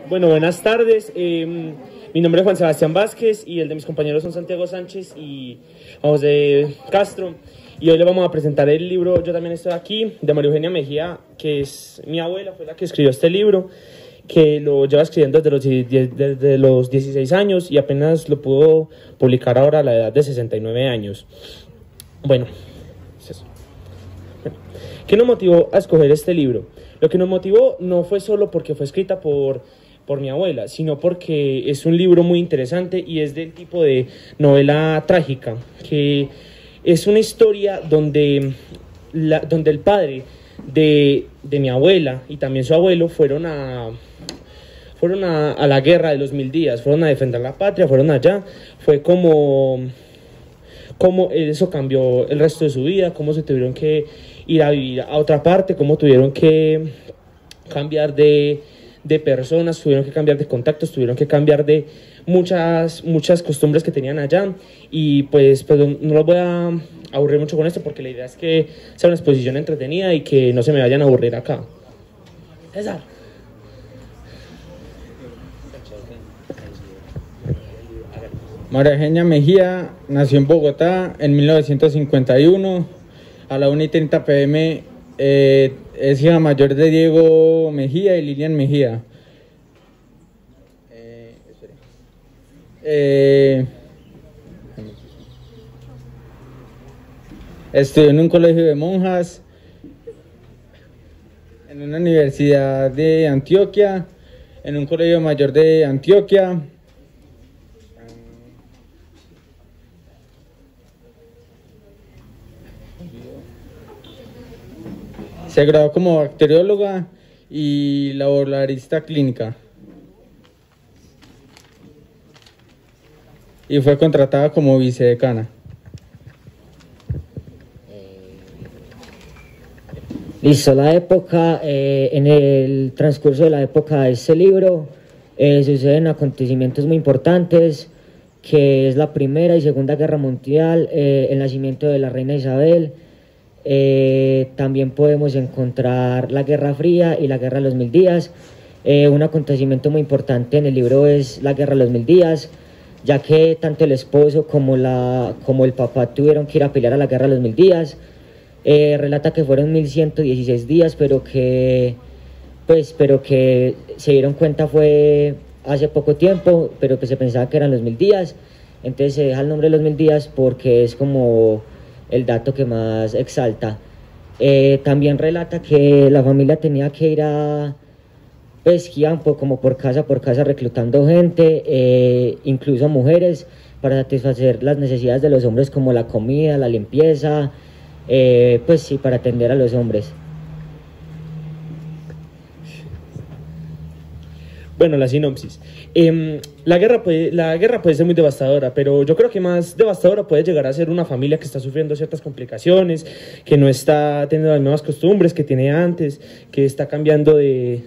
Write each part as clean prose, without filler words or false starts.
Bueno, buenas tardes. Mi nombre es Juan Sebastián Vázquez y el de mis compañeros son Santiago Sánchez y José Castro. Y hoy les vamos a presentar el libro Yo también estoy aquí, de María Eugenia Mejía, que es mi abuela, fue la que escribió este libro, que lo lleva escribiendo desde los 16 años y apenas lo pudo publicar ahora a la edad de 69 años. Bueno, es eso. ¿Qué nos motivó a escoger este libro? Lo que nos motivó no fue solo porque fue escrita por mi abuela, sino porque es un libro muy interesante y es del tipo de novela trágica, que es una historia donde el padre de mi abuela y también su abuelo fueron a la guerra de los 1000 días, fueron a defender la patria, fueron allá. Fue como eso cambió el resto de su vida, cómo se tuvieron que ir a vivir a otra parte, cómo tuvieron que cambiar de personas, tuvieron que cambiar de contactos, tuvieron que cambiar de muchas costumbres que tenían allá. Y pues no los voy a aburrir mucho con esto, porque la idea es que sea una exposición entretenida y que no se me vayan a aburrir acá. César. María Eugenia Mejía nació en Bogotá en 1951 a la 1:30 p.m. Es hija mayor de Diego Mejía y Lilian Mejía. Estudió en un colegio de monjas, en una universidad de Antioquia, en un colegio mayor de Antioquia. Se graduó como bacterióloga y laboralista clínica. Y fue contratada como vicedecana. Listo, la época, en el transcurso de la época de este libro suceden acontecimientos muy importantes, que es la Primera y Segunda Guerra Mundial, el nacimiento de la reina Isabel. También podemos encontrar la Guerra Fría y la Guerra de los 1000 días. Un acontecimiento muy importante en el libro es la Guerra de los 1000 días, ya que tanto el esposo como el papá tuvieron que ir a pelear a la Guerra de los 1000 días. Relata que fueron 1116 días, pero que se dieron cuenta fue hace poco tiempo, pero que se pensaba que eran los 1000 días. Entonces se deja el nombre de los 1000 días porque es como el dato que más exalta. También relata que la familia tenía que ir a pesquear como por casa reclutando gente, incluso mujeres, para satisfacer las necesidades de los hombres, como la comida, la limpieza, pues sí, para atender a los hombres. Bueno, la sinopsis. La guerra puede ser muy devastadora, pero yo creo que más devastadora puede llegar a ser una familia que está sufriendo ciertas complicaciones, que no está teniendo las nuevas costumbres que tiene antes, que está cambiando de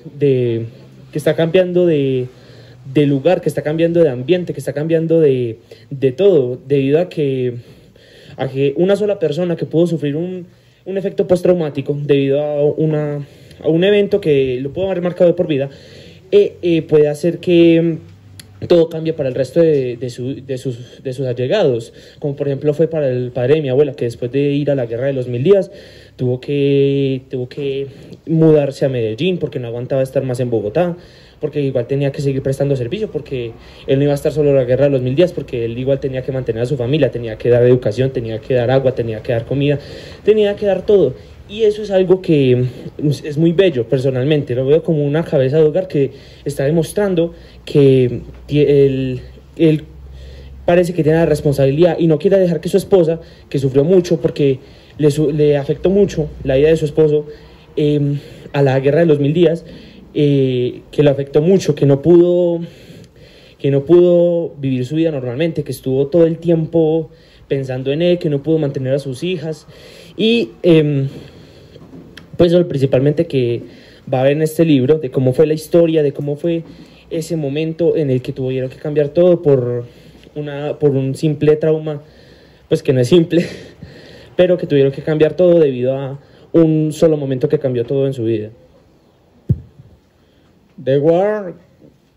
lugar, que está cambiando de ambiente, que está cambiando de todo, debido a que una sola persona que pudo sufrir un efecto postraumático debido a un evento que lo pudo haber marcado de por vida, puede hacer que todo cambie para el resto de sus allegados, como por ejemplo fue para el padre de mi abuela, que después de ir a la guerra de los 1000 días tuvo que mudarse a Medellín porque no aguantaba estar más en Bogotá, porque igual tenía que seguir prestando servicio, porque él no iba a estar solo en la guerra de los 1000 días, porque él igual tenía que mantener a su familia, tenía que dar educación, tenía que dar agua, tenía que dar comida, tenía que dar todo. Y eso es algo que es muy bello personalmente, lo veo como una cabeza de hogar que está demostrando que él parece que tiene la responsabilidad y no quiere dejar que su esposa, que sufrió mucho porque le afectó mucho la vida de su esposo a la guerra de los 1000 días, que lo afectó mucho, que no pudo vivir su vida normalmente, que estuvo todo el tiempo pensando en él, que no pudo mantener a sus hijas. Y pues principalmente que va a ver en este libro de cómo fue la historia, de cómo fue ese momento en el que tuvieron que cambiar todo por un simple trauma, pues que no es simple, pero que tuvieron que cambiar todo debido a un solo momento que cambió todo en su vida. The War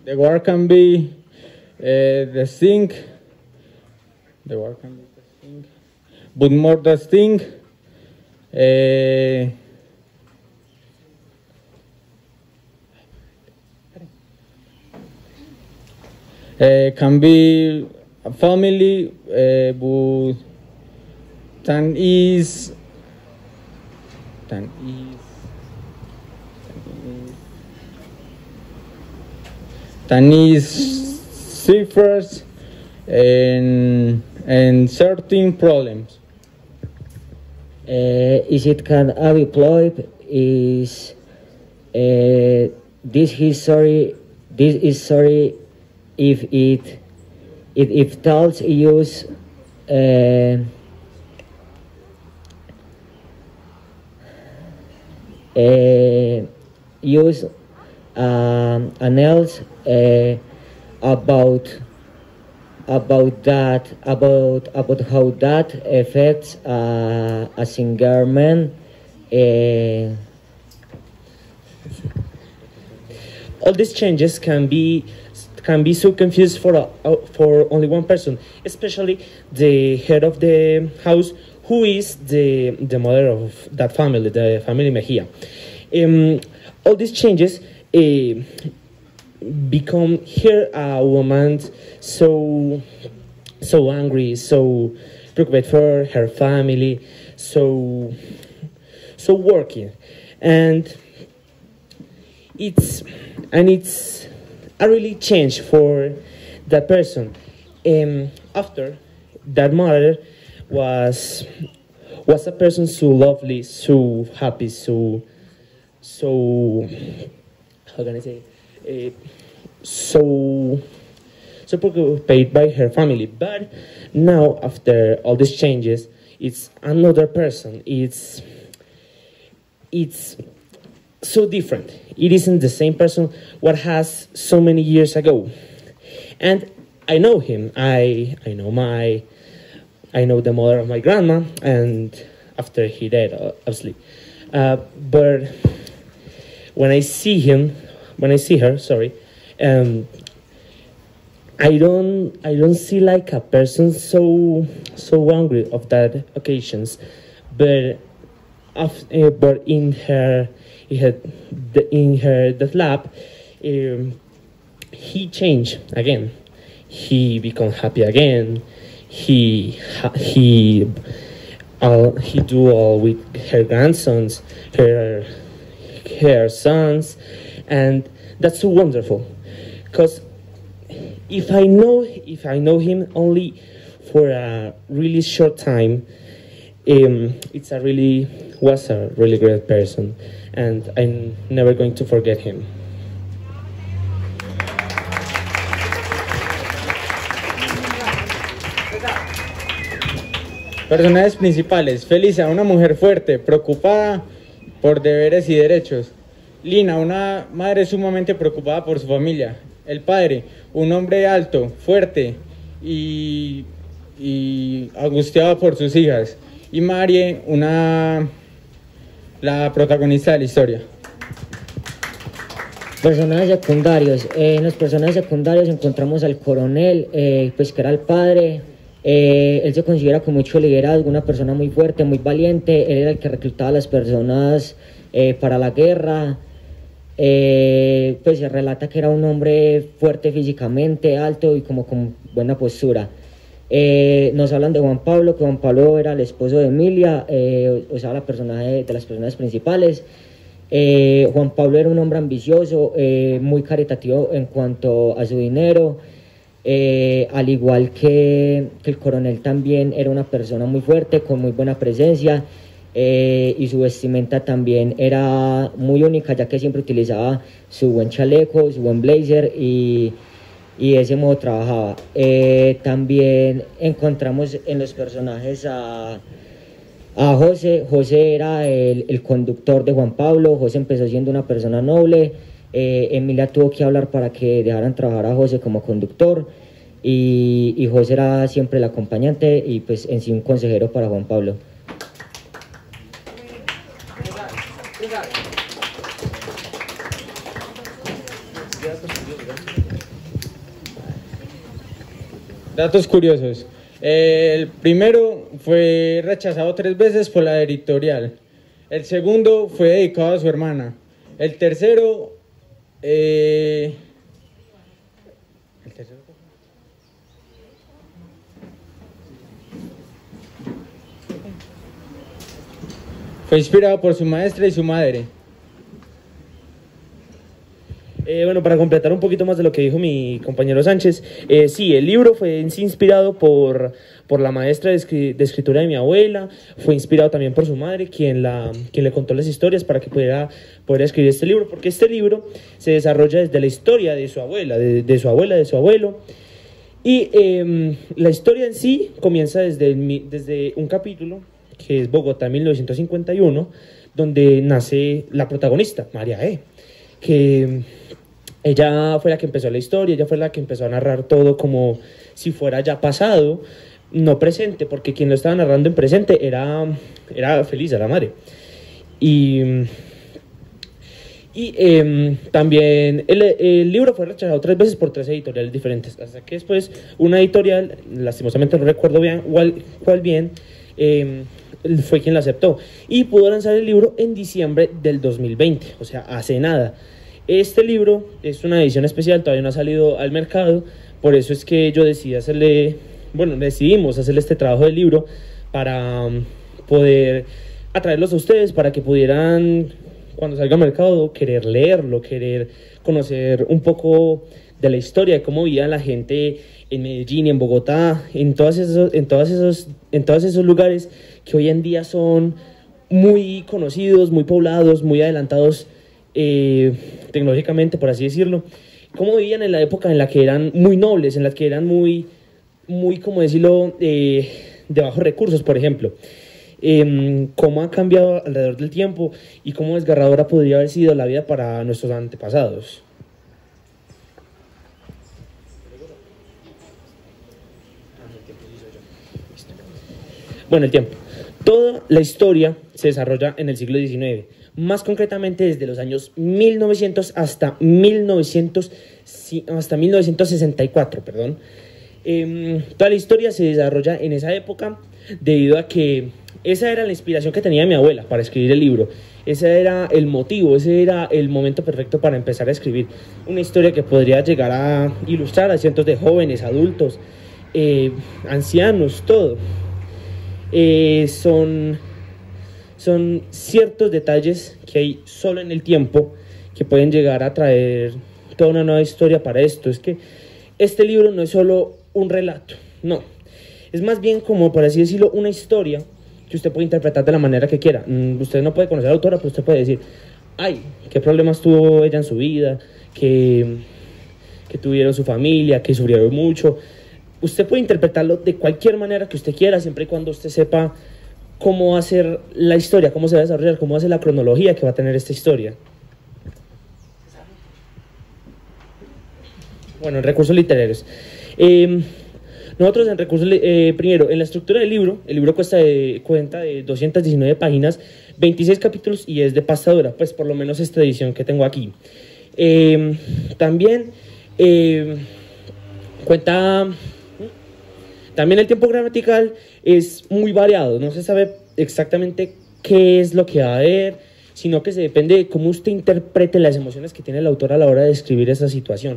The war can be the thing. The war can be the thing, but more the thing. Can be a family, but is ciphers and certain problems. Is it can be employed? Is this history? This is sorry if it tells use use an else about how that affects a singer man. All these changes can be so confused for only one person, especially the head of the house, who is the mother of that family, the family Mejia. All these changes become here a woman so angry, so preoccupied for her family, so working, and it's a really change for that person. After that mother was a person so lovely, so happy, so how can I say, so preoccupied by her family. But now, after all these changes, it's another person. It's so different. It isn't the same person what has so many years ago. And I know him. I know the mother of my grandma, and after he died, obviously. But when I see her, sorry, I don't see like a person so angry of that occasions, but in her that lab, he changed again. He become happy again. He do all with her grandsons, her sons, and that's so wonderful. Because if I know him only for a really short time, was a really great person, and I'm never going to forget him. Personajes principales: Felisa, una mujer fuerte, preocupada por deberes y derechos. Lina, una madre sumamente preocupada por su familia. El padre, un hombre alto, fuerte y angustiado por sus hijas. Y Marie, la protagonista de la historia. Personajes secundarios. En los personajes secundarios encontramos al coronel, pues que era el padre. Él se considera con mucho liderazgo, una persona muy fuerte, muy valiente. Él era el que reclutaba a las personas para la guerra. Pues se relata que era un hombre fuerte físicamente, alto y como con buena postura. Nos hablan de Juan Pablo, que Juan Pablo era el esposo de Emilia, o sea, de las personajes principales. Juan Pablo era un hombre ambicioso, muy caritativo en cuanto a su dinero, al igual que el coronel también era una persona muy fuerte, con muy buena presencia, y su vestimenta también era muy única, ya que siempre utilizaba su buen chaleco, su buen blazer y de ese modo trabajaba. También encontramos en los personajes a José. José era el conductor de Juan Pablo. José empezó siendo una persona noble. Emilia tuvo que hablar para que dejaran trabajar a José como conductor, y José era siempre el acompañante y pues en sí un consejero para Juan Pablo. Datos curiosos. El primero fue rechazado 3 veces por la editorial. El segundo fue dedicado a su hermana. El tercero... fue inspirado por su maestra y su madre. Bueno, para completar un poquito más de lo que dijo mi compañero Sánchez, sí, el libro fue en sí inspirado por la maestra de escritura de mi abuela, fue inspirado también por su madre, quien le contó las historias para que pudiera escribir este libro, porque este libro se desarrolla desde la historia de su abuela, de su abuela, de su abuelo, y la historia en sí comienza desde un capítulo, que es Bogotá 1951, donde nace la protagonista, María E., que ella fue la que empezó la historia, ella fue la que empezó a narrar todo como si fuera ya pasado, no presente, porque quien lo estaba narrando en presente era Felisa, la madre. Y también el libro fue rechazado 3 veces por 3 editoriales diferentes, hasta que después una editorial, lastimosamente no recuerdo bien cuál bien, fue quien la aceptó y pudo lanzar el libro en diciembre del 2020, o sea, hace nada. Este libro es una edición especial, todavía no ha salido al mercado, por eso es que yo decidimos hacerle este trabajo del libro para poder atraerlos a ustedes, para que pudieran, cuando salga al mercado, querer leerlo, querer conocer un poco de la historia, de cómo vivía la gente en Medellín, en Bogotá, en todos esos lugares que hoy en día son muy conocidos, muy poblados, muy adelantados tecnológicamente, por así decirlo. Cómo vivían en la época en la que eran muy nobles, en la que eran muy, como decirlo, de bajos recursos, por ejemplo. Cómo ha cambiado alrededor del tiempo y cómo desgarradora podría haber sido la vida para nuestros antepasados. Bueno, el tiempo. Toda la historia se desarrolla en el siglo XIX, más concretamente desde los años 1900 hasta 1964, perdón. Toda la historia se desarrolla en esa época debido a que esa era la inspiración que tenía mi abuela para escribir el libro. Ese era el motivo, ese era el momento perfecto para empezar a escribir una historia que podría llegar a ilustrar a cientos de jóvenes, adultos, ancianos, todo. Son ciertos detalles que hay solo en el tiempo que pueden llegar a traer toda una nueva historia para esto. Es que este libro no es solo un relato, no. Es más bien como, por así decirlo, una historia que usted puede interpretar de la manera que quiera. Usted no puede conocer a la autora, pero usted puede decir, ay, qué problemas tuvo ella en su vida, que tuvieron su familia, que sufrieron mucho. Usted puede interpretarlo de cualquier manera que usted quiera, siempre y cuando usted sepa cómo va a ser la historia, cómo se va a desarrollar, cómo va a ser la cronología que va a tener esta historia. Bueno, en recursos literarios. Nosotros en recursos, primero, en la estructura del libro, el libro cuenta de 219 páginas, 26 capítulos y es de pasta dura, pues por lo menos esta edición que tengo aquí. También también el tiempo gramatical es muy variado, no se sabe exactamente qué es lo que va a haber, sino que se depende de cómo usted interprete las emociones que tiene el autor a la hora de escribir esa situación.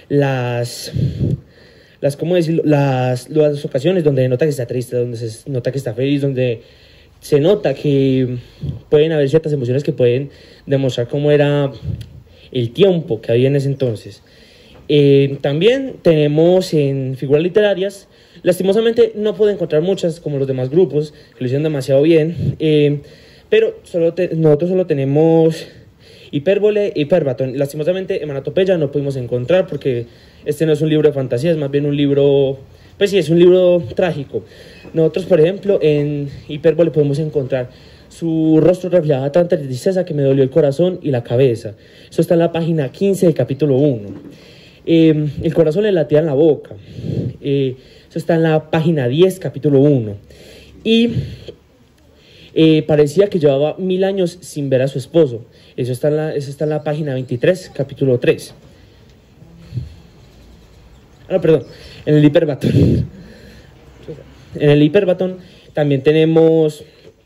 ¿Cómo decirlo? Las ocasiones donde se nota que está triste, donde se nota que está feliz, donde se nota que pueden haber ciertas emociones que pueden demostrar cómo era el tiempo que había en ese entonces. También tenemos en figuras literarias, lastimosamente no puedo encontrar muchas como los demás grupos que lo hicieron demasiado bien, pero nosotros solo tenemos hipérbole y hiperbatón. Lastimosamente hemanatopeya no pudimos encontrar porque este no es un libro de fantasía, es más bien un libro, pues sí, es un libro trágico. Nosotros, por ejemplo, en hipérbole podemos encontrar su rostro reflejaba tanta tristeza que me dolió el corazón y la cabeza. Eso está en la página 15 del capítulo 1. El corazón le latía en la boca. Eso está en la página 10, capítulo 1. Y parecía que llevaba 1000 años sin ver a su esposo. Eso está en la página 23, capítulo 3. no, perdón, en el hiperbatón. En el hiperbatón también tenemos,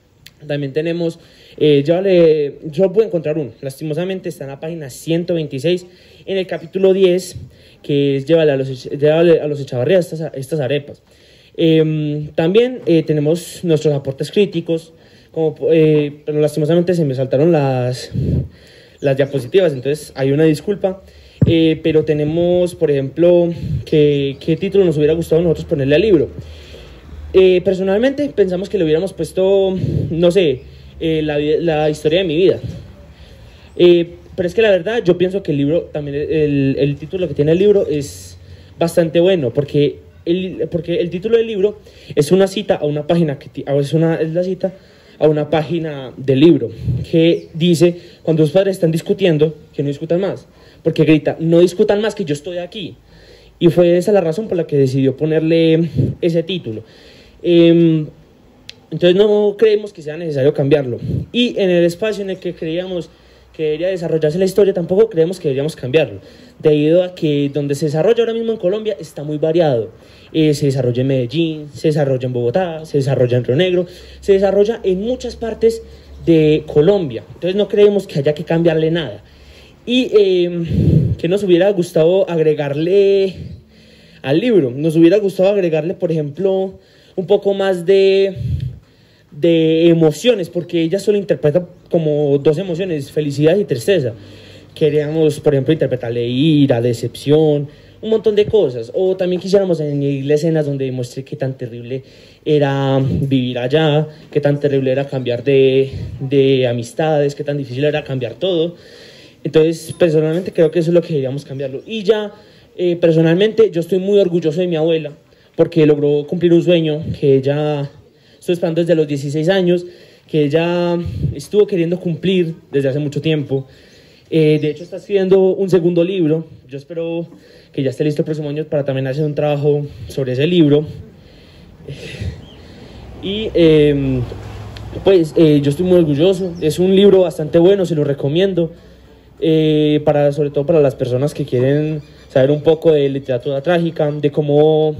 yo pude encontrar uno, lastimosamente está en la página 126, en el capítulo 10, que es llévale a los Echavarría estas arepas. También tenemos nuestros aportes críticos, pero lastimosamente se me saltaron las diapositivas, entonces hay una disculpa. Pero tenemos, por ejemplo, qué título nos hubiera gustado a nosotros ponerle al libro. Personalmente pensamos que le hubiéramos puesto, no sé, la historia de mi vida. Pero es que la verdad yo pienso que el libro, también el título que tiene el libro es bastante bueno, porque el título del libro es una cita a una página, es la cita a una página del libro, que dice, cuando los padres están discutiendo, que no discutan más, porque grita, no discutan más que yo estoy aquí. Y fue esa la razón por la que decidió ponerle ese título. Entonces no creemos que sea necesario cambiarlo. Y en el espacio en el que creíamos que debería desarrollarse la historia, tampoco creemos que deberíamos cambiarlo, debido a que donde se desarrolla ahora mismo en Colombia está muy variado. Se desarrolla en Medellín, se desarrolla en Bogotá, se desarrolla en Río Negro, se desarrolla en muchas partes de Colombia. Entonces no creemos que haya que cambiarle nada. Y que nos hubiera gustado agregarle al libro, nos hubiera gustado agregarle, por ejemplo, un poco más de emociones, porque ella solo interpreta como dos emociones, felicidad y tristeza. Queríamos, por ejemplo, interpretarle ira, decepción, un montón de cosas. O también quisiéramos añadirle escenas donde demuestre qué tan terrible era vivir allá, qué tan terrible era cambiar de amistades, qué tan difícil era cambiar todo. Entonces, personalmente creo que eso es lo que deberíamos cambiarlo. Y ya, personalmente, yo estoy muy orgulloso de mi abuela, porque logró cumplir un sueño que ella estuvo esperando desde los 16 años, que ella estuvo queriendo cumplir desde hace mucho tiempo. De hecho, está escribiendo un segundo libro. Yo espero que ya esté listo el próximo año para también hacer un trabajo sobre ese libro. Y yo estoy muy orgulloso. Es un libro bastante bueno, se lo recomiendo. Sobre todo para las personas que quieren saber un poco de literatura trágica, de cómo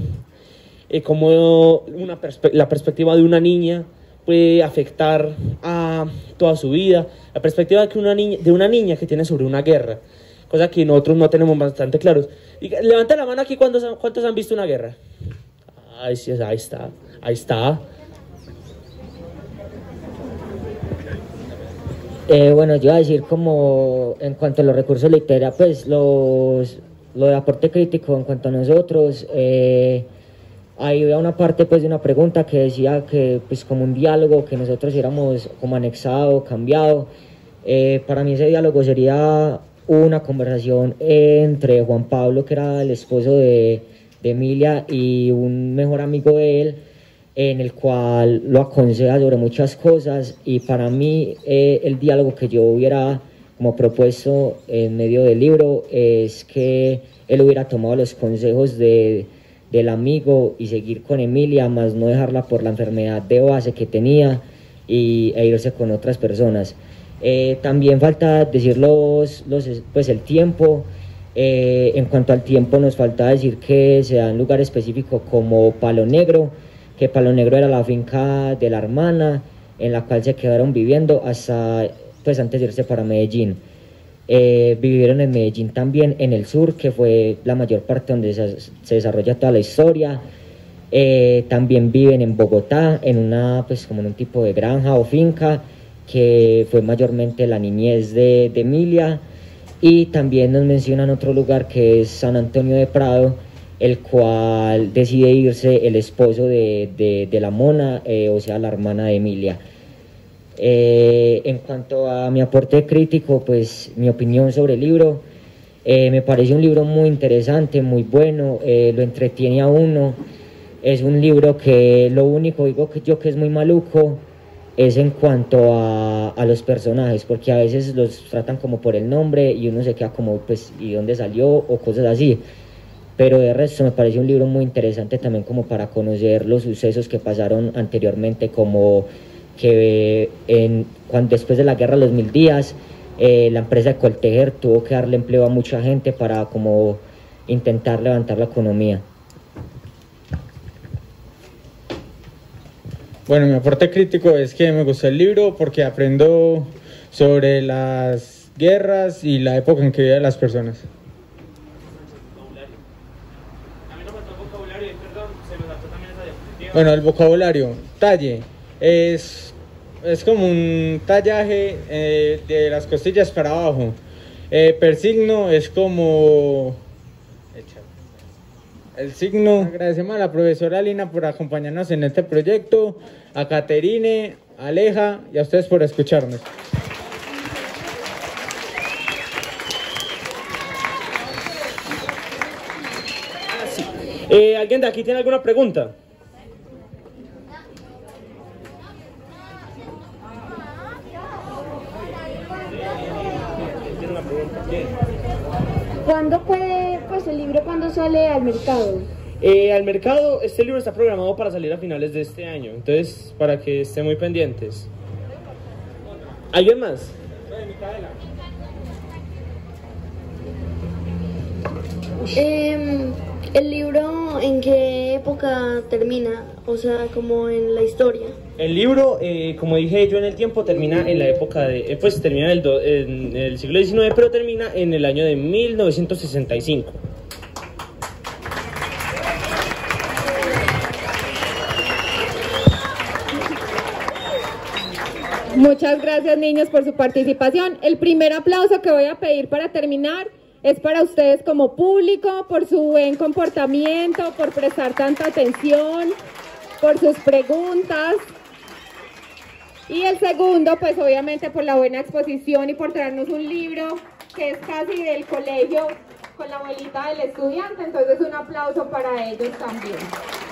la perspectiva de una niña puede afectar a toda su vida, la perspectiva de una niña que tiene sobre una guerra, cosa que nosotros no tenemos bastante claros. Levanta la mano aquí, ¿cuántos han visto una guerra? Ahí está. Bueno, yo iba a decir como en cuanto a los recursos literarios, pues lo de aporte crítico en cuanto a nosotros, ahí había una parte pues de una pregunta que decía que pues como un diálogo que nosotros hubiéramos como anexado, cambiado. Para mí ese diálogo sería una conversación entre Juan Pablo, que era el esposo de Emilia, y un mejor amigo de él, en el cual lo aconseja sobre muchas cosas. Y para mí el diálogo que yo hubiera como propuesto en medio del libro es que él hubiera tomado los consejos del amigo y seguir con Emilia, más no dejarla por la enfermedad de base que tenía e irse con otras personas. También falta decir pues el tiempo. En cuanto al tiempo, nos falta decir que se da en lugar específico como Palo Negro, que Palo Negro era la finca de la hermana en la cual se quedaron viviendo hasta pues antes de irse para Medellín. Vivieron en Medellín también, en el sur, que fue la mayor parte donde se desarrolla toda la historia. También viven en Bogotá, pues como en un tipo de granja o finca, que fue mayormente la niñez de Emilia. Y también nos mencionan otro lugar que es San Antonio de Prado, el cual decide irse el esposo de la Mona, o sea, la hermana de Emilia. En cuanto a mi aporte crítico, pues mi opinión sobre el libro, me parece un libro muy interesante, muy bueno, lo entretiene a uno. Es un libro que lo único digo que es muy maluco es en cuanto a los personajes, porque a veces los tratan como por el nombre y uno se queda como pues ¿y dónde salió? O cosas así. Pero de resto me parece un libro muy interesante también como para conocer los sucesos que pasaron anteriormente, como que después de la guerra de los 1000 días, la empresa de Coltejer tuvo que darle empleo a mucha gente para como intentar levantar la economía. Bueno, mi aporte crítico es que me gustó el libro porque aprendo sobre las guerras y la época en que vivían las personas. Bueno, el vocabulario, talle, es como un tallaje de las costillas para abajo. Persigno es como el signo. Agradecemos a la profesora Lina por acompañarnos en este proyecto, a Caterine, a Aleja y a ustedes por escucharnos. ¿Alguien de aquí tiene alguna pregunta? ¿Cuándo puede, pues el libro, cuándo sale al mercado? Al mercado, este libro está programado para salir a finales de este año, entonces para que estén muy pendientes. ¿Alguien más? ¿El libro en qué época termina? O sea, como en la historia. El libro, como dije yo en el tiempo, termina en la época de, pues termina en el siglo XIX, pero termina en el año de 1965. Muchas gracias, niños, por su participación. El primer aplauso que voy a pedir para terminar es para ustedes como público, por su buen comportamiento, por prestar tanta atención, por sus preguntas. Y el segundo, pues obviamente por la buena exposición y por traernos un libro que es casi del colegio con la abuelita del estudiante. Entonces un aplauso para ellos también.